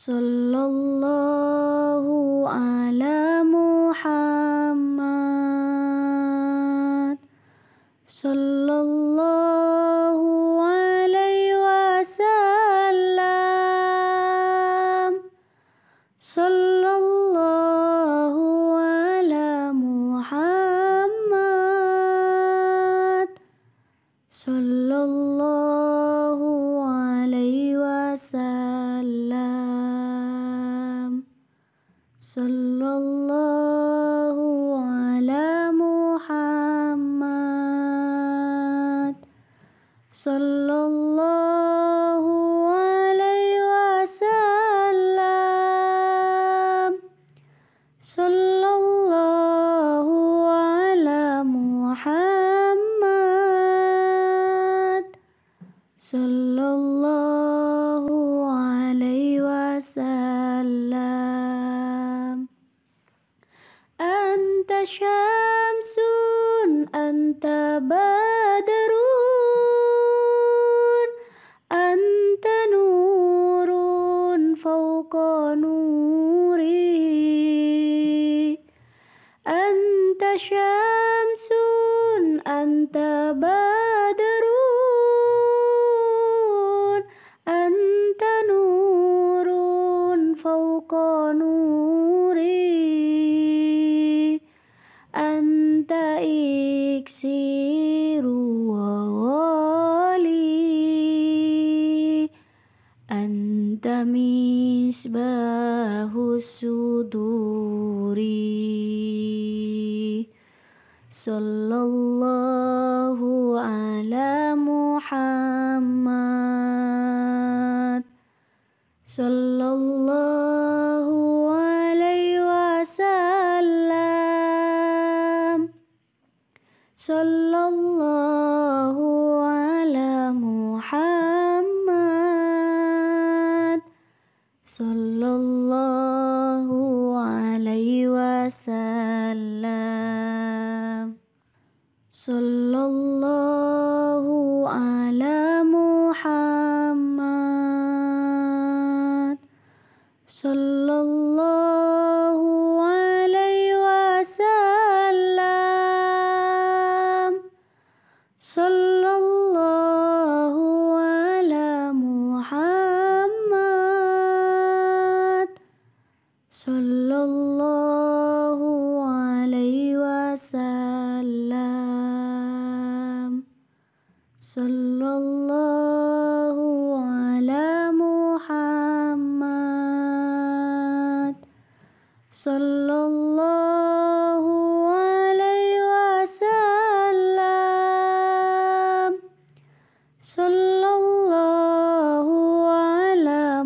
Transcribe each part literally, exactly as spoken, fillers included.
Sallallahu ala Muhammad. Sallallahu alaihi wasallam. Sallallahu ala Muhammad. Sallallahu alaihi wasallam. Sallallahu ala Muhammad. Sallallahu alaihi wasallam. Sallallahu ala Muhammad. Sallallahu alaihi wasallam. Anta syamsun, anta badrun, anta nurun fawqa nuri. Anta syamsun, anta badrun, anta nurun fawqa nuri. Anta iksiru wa wali, anta misbahu suduri. Sallallahu ala Muhammad. Sallallahu alaihi wasallam. Sallallahu ala Muhammad. Sallallahu alaihi wasallam. Sallallahu ala Muhammad. Sallallahu alaihi wasallam. Sallallahu ala Muhammad. Sallallahu alaihi wasallam. Sallallahu ala Muhammad. Sallallahu alaihi wasallam. Sallallahu ala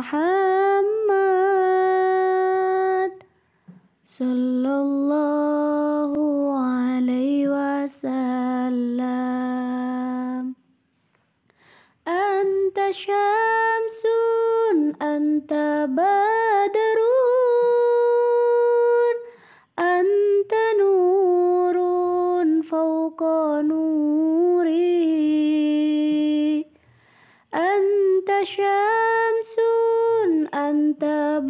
Muhammad. Sallallahu alaihi wasallam. Anta syamsun, anta badrun, anta nurun fawqa nuri. Anta syamsun, anta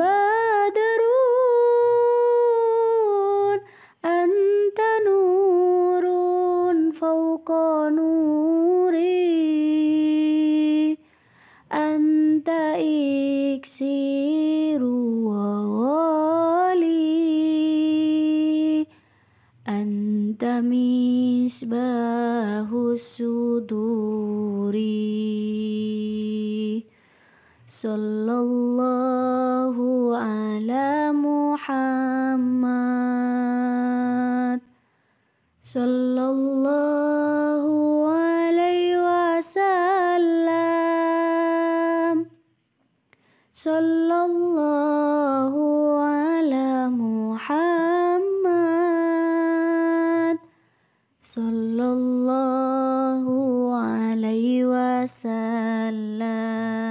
badrun, anta nurun fawqa nuri. Anta iksiru wa wali, anta misbahu suduri. Sallallahu ala Muhammad. Sallallahu alaihi wasallam. Sallallahu ala Muhammad. Sallallahu alaihi wasallam.